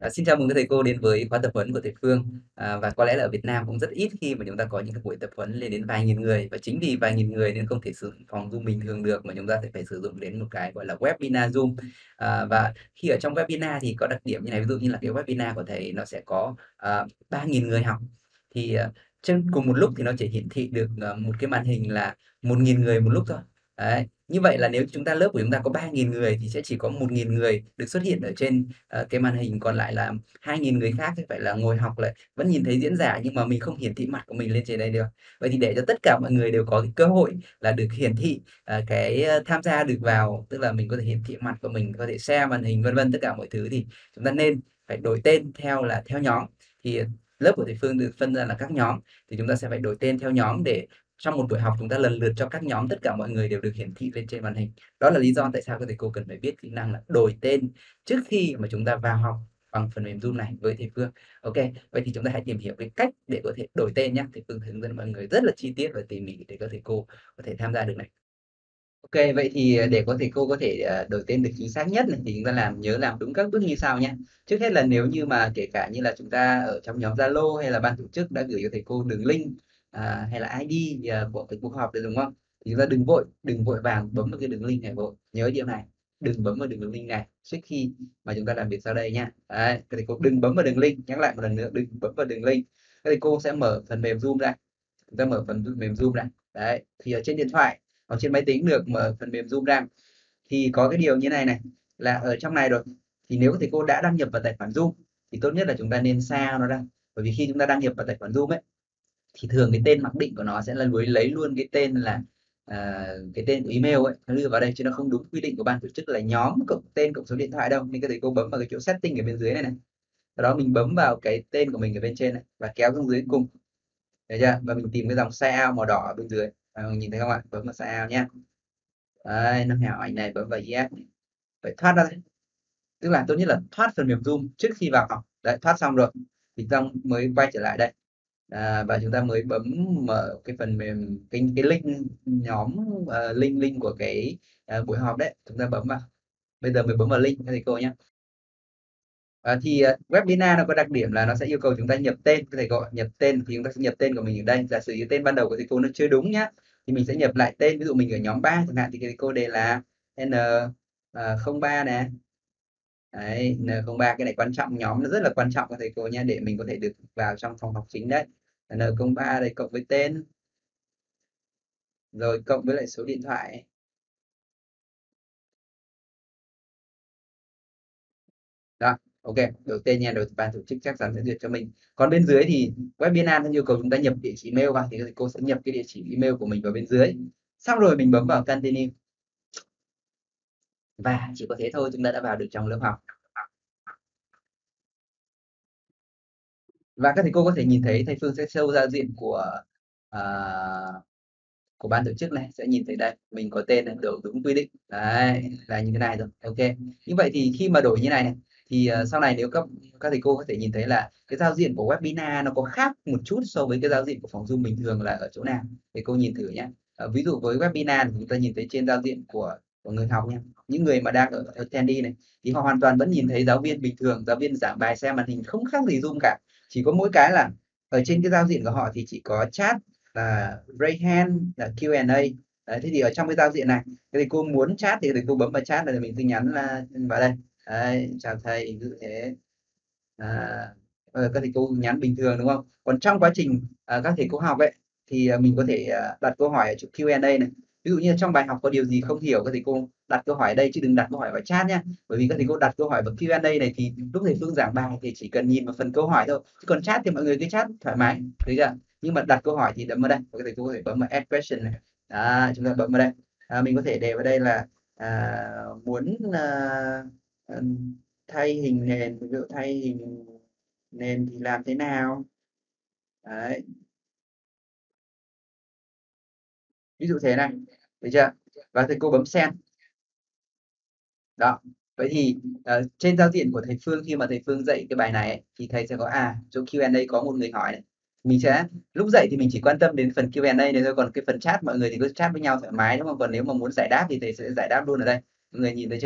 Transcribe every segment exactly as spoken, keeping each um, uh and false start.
À, xin chào mừng các thầy cô đến với khóa tập huấn của thầy Phương. À, và có lẽ là ở Việt Nam cũng rất ít khi mà chúng ta có những cái buổi tập huấn lên đến vài nghìn người, và chính vì vài nghìn người nên không thể sử dụng phòng Zoom bình thường được, mà chúng ta sẽ phải sử dụng đến một cái gọi là webinar Zoom. À, và khi ở trong webinar thì có đặc điểm như này, ví dụ như là cái webinar của thầy nó sẽ có uh, ba nghìn người học. Thì uh, trên cùng một lúc thì nó chỉ hiển thị được uh, một cái màn hình là một nghìn người một lúc thôi. Đấy. Như vậy là nếu chúng ta lớp của chúng ta có ba nghìn người thì sẽ chỉ có một nghìn người được xuất hiện ở trên uh, cái màn hình, còn lại là hai nghìn người khác thì phải là ngồi học lại vẫn nhìn thấy diễn giả, nhưng mà mình không hiển thị mặt của mình lên trên đây được. Vậy thì để cho tất cả mọi người đều có cái cơ hội là được hiển thị uh, cái uh, tham gia được vào, tức là mình có thể hiển thị mặt của mình, có thể share màn hình vân vân tất cả mọi thứ, thì chúng ta nên phải đổi tên theo là theo nhóm. Thì lớp của thầy Phương được phân ra là các nhóm, thì chúng ta sẽ phải đổi tên theo nhóm để trong một buổi học chúng ta lần lượt cho các nhóm tất cả mọi người đều được hiển thị lên trên màn hình. Đó là lý do tại sao các thầy cô cần phải biết kỹ năng là đổi tên trước khi mà chúng ta vào học bằng phần mềm Zoom này với thầy Phương. Ok, vậy thì chúng ta hãy tìm hiểu cái cách để có thể đổi tên nhé. Thầy Phương hướng dẫn mọi người rất là chi tiết và tỉ mỉ để các thầy cô có thể tham gia được này. Ok, vậy thì để có thầy cô có thể đổi tên được chính xác nhất này, thì chúng ta làm nhớ làm đúng các bước như sau nhé. Trước hết là nếu như mà kể cả như là chúng ta ở trong nhóm Zalo hay là ban tổ chức đã gửi cho thầy cô đường link à, hay là i đê à, của cái cuộc họp đấy đúng không? Thì chúng ta đừng vội, đừng vội vàng bấm vào cái đường link này vội. Nhớ điều này, đừng bấm vào đường link này trước khi mà chúng ta làm việc sau đây nha. Đấy, thầy cô đừng bấm vào đường link, nhắc lại một lần nữa, đừng bấm vào đường link. Thầy cô sẽ mở phần mềm Zoom ra. Chúng ta mở phần mềm Zoom ra. Đấy, thì ở trên điện thoại hoặc trên máy tính được mở phần mềm Zoom ra, thì có cái điều như này này, là ở trong này rồi, thì nếu thầy cô đã đăng nhập vào tài khoản Zoom thì tốt nhất là chúng ta nên share nó ra. Bởi vì khi chúng ta đăng nhập vào tài khoản Zoom ấy thì thường cái tên mặc định của nó sẽ là lấy lấy luôn cái tên là à, cái tên của email ấy, nó đưa vào đây, chứ nó không đúng quy định của ban tổ chức là nhóm cộng tên cộng số điện thoại đâu. Nên các thầy cô bấm vào cái chỗ setting ở bên dưới này này, sau đó mình bấm vào cái tên của mình ở bên trên này và kéo xuống dưới cùng, thấy chưa, và mình tìm cái dòng sign out màu đỏ ở bên dưới. À, nhìn thấy không ạ? Bấm vào sign out nhé. Đấy, nó hẹo ảnh này, bấm vào yes, phải thoát ra đây. Tức là tốt nhất là thoát phần mềm Zoom trước khi vào học. Đấy, thoát xong rồi thì xong mới quay trở lại đây. À, và chúng ta mới bấm mở cái phần mềm, cái cái link nhóm, uh, link link của cái uh, buổi họp đấy, chúng ta bấm vào. Bây giờ mới bấm vào link thầy cô nhé. À, thì uh, webinar nó có đặc điểm là nó sẽ yêu cầu chúng ta nhập tên. Thầy cô nhập tên thì chúng ta sẽ nhập tên của mình ở đây. Giả sử như tên ban đầu của thầy cô nó chưa đúng nhá, thì mình sẽ nhập lại tên. Ví dụ mình ở nhóm ba chẳng hạn thì thầy cô đề là N không ba nè. Đấy, N không ba, cái này quan trọng, nhóm nó rất là quan trọng các thầy cô nha, để mình có thể được vào trong phòng học chính đấy. N không ba đây, cộng với tên rồi cộng với lại số điện thoại. Đó, ok, đổi tên nha, rồi ban tổ chức chắc chắn sẽ duyệt cho mình. Còn bên dưới thì webinar nó yêu cầu chúng ta nhập địa chỉ email vào, thì thầy cô sẽ nhập cái địa chỉ email của mình vào bên dưới. Xong rồi mình bấm vào continue. Và chỉ có thế thôi chúng ta đã vào được trong lớp học. Và các thầy cô có thể nhìn thấy thầy Phương sẽ show giao diện của uh, của ban tổ chức này, sẽ nhìn thấy đây, mình có tên này, đổi đúng quy định. Đấy, là như thế này rồi. Ok. Như vậy thì khi mà đổi như này này thì uh, sau này nếu các các thầy cô có thể nhìn thấy là cái giao diện của webinar nó có khác một chút so với cái giao diện của phòng Zoom bình thường là ở chỗ nào. Thầy cô nhìn thử nhé. Uh, ví dụ với webinar thì chúng ta nhìn thấy trên giao diện của của người học nha, những người mà đang ở attendee này thì họ hoàn toàn vẫn nhìn thấy giáo viên bình thường, giáo viên giảng bài xem màn hình không khác gì Zoom cả. Chỉ có mỗi cái là ở trên cái giao diện của họ thì chỉ có chat là raise hand, là Q and A. Đấy, thế thì ở trong cái giao diện này thì cô muốn chat thì cô bấm vào chat là mình tin nhắn là vào đây. Đấy, chào thầy, ví dụ thế. À, các thầy cô nhắn bình thường đúng không? Còn trong quá trình à, các thầy cô học ấy thì à, mình có thể à, đặt câu hỏi ở chỗ Q and A này. Ví dụ như trong bài học có điều gì không hiểu, các thầy cô đặt câu hỏi ở đây chứ đừng đặt câu hỏi vào chat nhá. Bởi vì các thầy cô đặt câu hỏi vào Q and A này thì lúc thầy Phương giảng bài thì chỉ cần nhìn vào phần câu hỏi thôi. Chứ còn chat thì mọi người cứ chat thoải mái, thấy chưa? Nhưng mà đặt câu hỏi thì bấm vào đây, các thầy cô có thể bấm vào add question này. À, chúng ta bấm vào đây. À, mình có thể để vào đây là à, muốn à, thay hình nền, ví dụ thay hình nền thì làm thế nào. Đấy, ví dụ thế này, được chưa? Và thầy cô bấm send. Đó, vậy thì uh, trên giao diện của thầy Phương khi mà thầy Phương dạy cái bài này ấy, thì thầy sẽ có à chỗ Q and A có một người hỏi này. Mình sẽ lúc dạy thì mình chỉ quan tâm đến phần Q and A này thôi, còn cái phần chat mọi người thì cứ chat với nhau thoải mái đúng không? Còn nếu mà muốn giải đáp thì thầy sẽ giải đáp luôn ở đây, mọi người nhìn thấy chưa?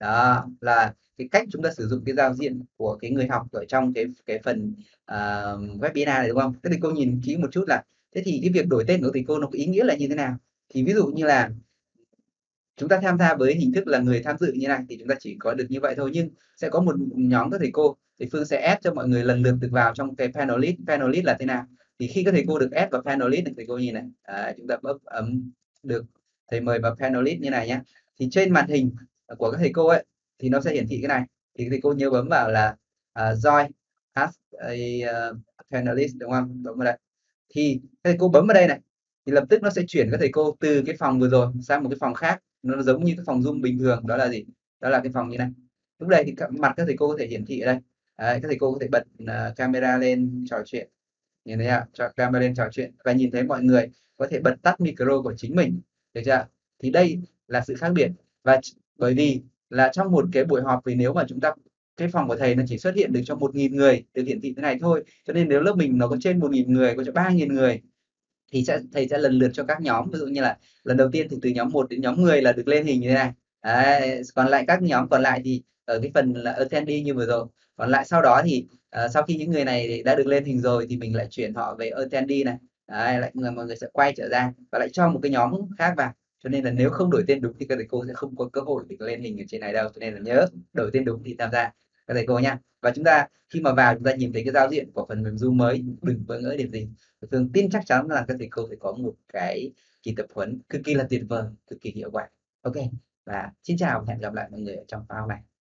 Đó là cái cách chúng ta sử dụng cái giao diện của cái người học ở trong cái cái phần ờ, webinar này, đúng không? Thế thì cô nhìn kỹ một chút là thế thì cái việc đổi tên của thầy cô nó có ý nghĩa là như thế nào? Thì ví dụ như là chúng ta tham gia với hình thức là người tham dự như này thì chúng ta chỉ có được như vậy thôi, nhưng sẽ có một nhóm các thầy cô thì Phương sẽ add cho mọi người lần lượt được vào trong cái panelist. Panelist là thế nào? Thì khi các thầy cô được add vào panelist này, thầy cô nhìn này, à, chúng ta bấm ấm được thầy mời vào panelist như này nhé, thì trên màn hình của các thầy cô ấy thì nó sẽ hiển thị cái này, thì thầy cô nhớ bấm vào là uh, join as a uh, panelist, đúng không? Bấm vào đây thì thầy cô bấm vào đây này thì lập tức nó sẽ chuyển các thầy cô từ cái phòng vừa rồi sang một cái phòng khác, nó giống như cái phòng Zoom bình thường. Đó là gì? Đó là cái phòng như này. Lúc đây thì mặt các thầy cô có thể hiển thị ở đây. Đấy, các thầy cô có thể bật uh, camera lên trò chuyện, nhìn thấy ạ, cho camera lên trò chuyện và nhìn thấy mọi người, có thể bật tắt micro của chính mình, được chưa? Thì đây là sự khác biệt. Và bởi vì là trong một cái buổi họp, vì nếu mà chúng ta cái phòng của thầy nó chỉ xuất hiện được cho một nghìn người được hiển thị thế này thôi, cho nên nếu lớp mình nó có trên một nghìn người, có cho ba nghìn người thì sẽ thầy sẽ lần lượt cho các nhóm, ví dụ như là lần đầu tiên thì từ nhóm một đến nhóm mười là được lên hình như thế này. Đấy, còn lại các nhóm còn lại thì ở cái phần là attendee như vừa rồi, còn lại sau đó thì uh, sau khi những người này đã được lên hình rồi thì mình lại chuyển họ về attendee này. Đấy, lại người mọi người sẽ quay trở ra và lại cho một cái nhóm khác vào, cho nên là nếu không đổi tên đúng thì các thầy cô sẽ không có cơ hội để lên hình ở trên này đâu, cho nên là nhớ đổi tên đúng thì tham gia các thầy cô nha. Và chúng ta khi mà vào chúng ta nhìn thấy cái giao diện của phần mềm Zoom mới, đừng bỡ ngỡ điểm gì, Phương tin chắc chắn là các thầy cô sẽ có một cái kỳ tập huấn cực kỳ là tuyệt vời, cực kỳ hiệu quả. Ok, và xin chào và hẹn gặp lại mọi người ở trong file này.